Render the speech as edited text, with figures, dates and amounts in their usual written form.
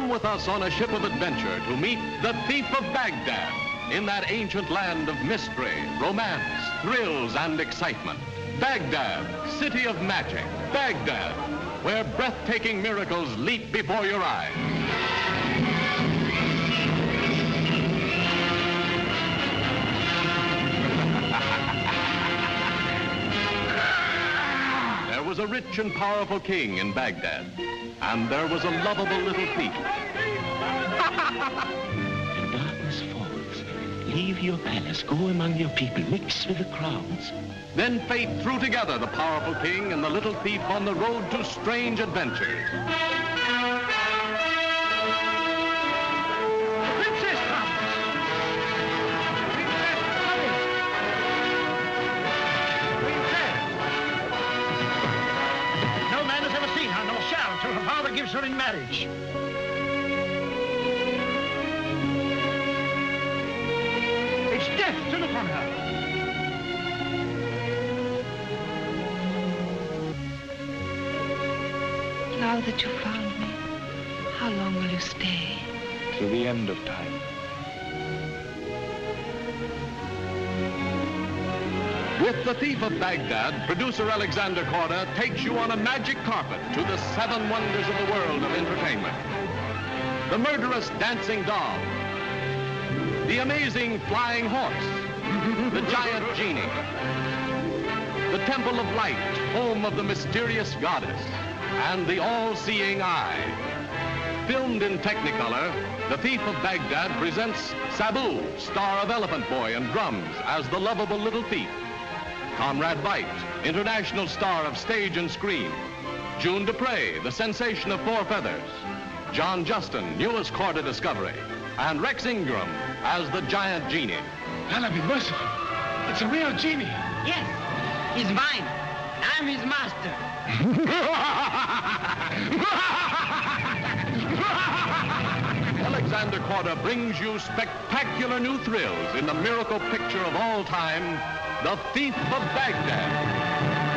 with us on a ship of adventure to meet the Thief of Baghdad in that ancient land of mystery, romance, thrills, and excitement. Baghdad, city of magic. Baghdad, where breathtaking miracles leap before your eyes. There was a rich and powerful king in Baghdad, and there was a lovable little thief. When darkness falls, leave your palace, go among your people, mix with the crowds. Then fate threw together the powerful king and the little thief on the road to strange adventures. Gives her in marriage. It's death to look on her. Now that you found me, how long will you stay? To the end of time. With The Thief of Baghdad, producer Alexander Korda takes you on a magic carpet to the 7 wonders of the world of entertainment. The murderous dancing doll, the amazing flying horse, the giant genie, the Temple of Light, home of the mysterious goddess, and the all-seeing eye. Filmed in Technicolor, The Thief of Baghdad presents Sabu, star of Elephant Boy and Drums, as the lovable little thief. Conrad Veidt, international star of stage and screen. June Dupre, the sensation of 4 feathers. John Justin, newest Korda discovery. And Rex Ingram as the giant genie. Allah be merciful. It's a real genie. Yes, he's mine. I'm his master. Alexander Korda brings you spectacular new thrills in the miracle picture of all time, The Thief of Baghdad.